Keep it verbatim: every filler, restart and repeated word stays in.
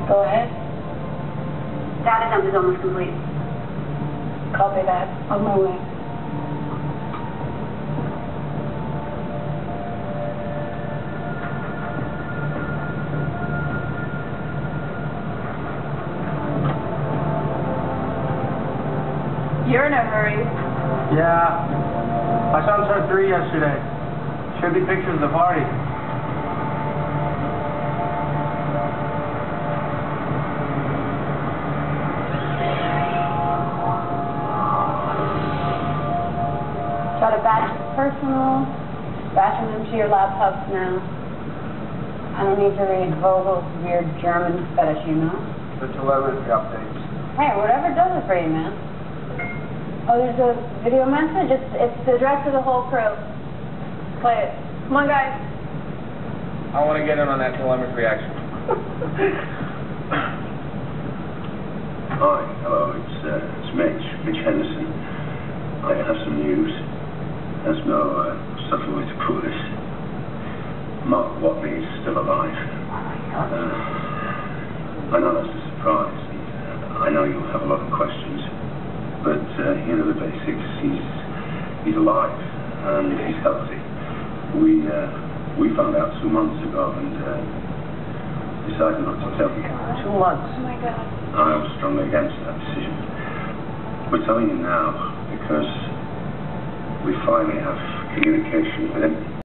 Go ahead. Data dump is almost complete. Copy that. On my way. You're in a hurry. Yeah. My son turned three yesterday. Should be pictures of the party. Got a batch of personal, bashing them to your laptops now. I don't need to read Vogel's weird German fetish, you know? The telemetry updates. Hey, whatever does it for you, man. Oh, there's a video message? It's, it's the address of the whole crew. Play it. Come on, guys. I want to get in on that telemetry action. Hi, hello, it's, uh, it's Mitch, Mitch Henderson. I have some news. There's no uh, subtle way to put this. Mark Watley is still alive. Uh, I know that's a surprise, and uh, I know you'll have a lot of questions, but uh, you know the basics. He's he's alive and he's healthy. We uh, we found out two months ago and uh, decided not to tell you. Two months. Oh, my God. I was strongly against that decision. We're telling you now because we finally have communication with him.